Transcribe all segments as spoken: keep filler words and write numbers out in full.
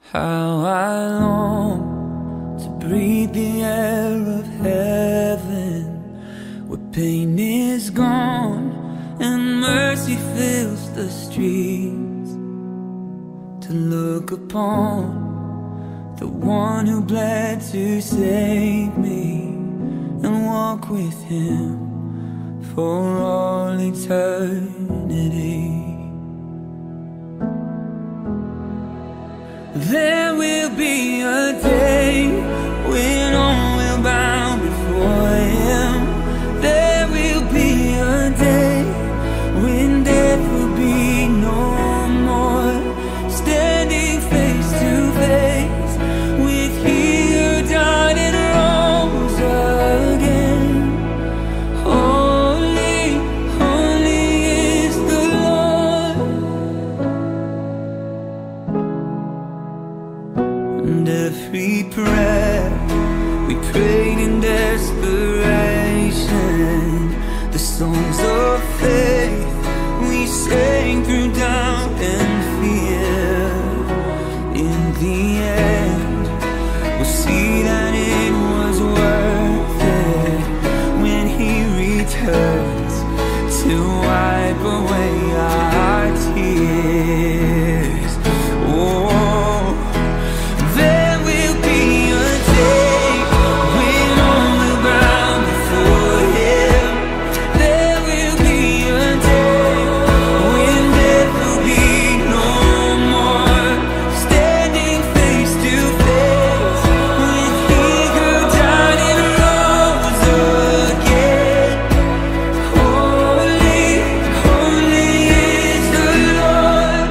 How I long to breathe the air of heaven, where pain is gone and mercy fills the streets. To look upon the one who bled to save me and walk with him for all eternity. There will be a day when all will bow before him. There will be a day when death will be no more, standing face to face with he who died and rose again. Holy, holy is the Lord. And every prayer we prayed in desperation, the songs of faith we sang through doubt and fear, in the end we'll see that it was worth it when he returns to wipe away our tears. Oh, there will be a day when all will bow before him. There will be a day when death will be no more, standing face to face with he who died and rose again. Holy, holy is the Lord.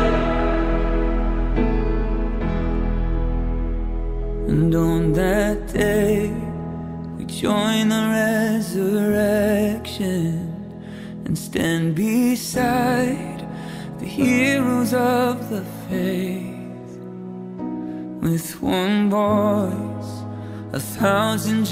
And on that day we join the resurrection and stand beside the heroes of the faith. With one voice, a thousand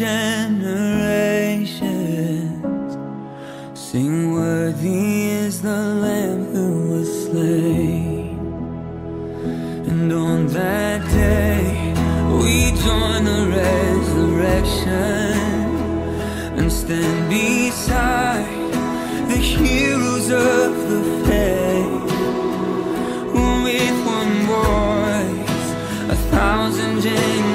generations sing, worthy is the Lamb who was slain. And on that day we join the resurrection and stand beside the heroes of the faith. With one voice, a thousand generations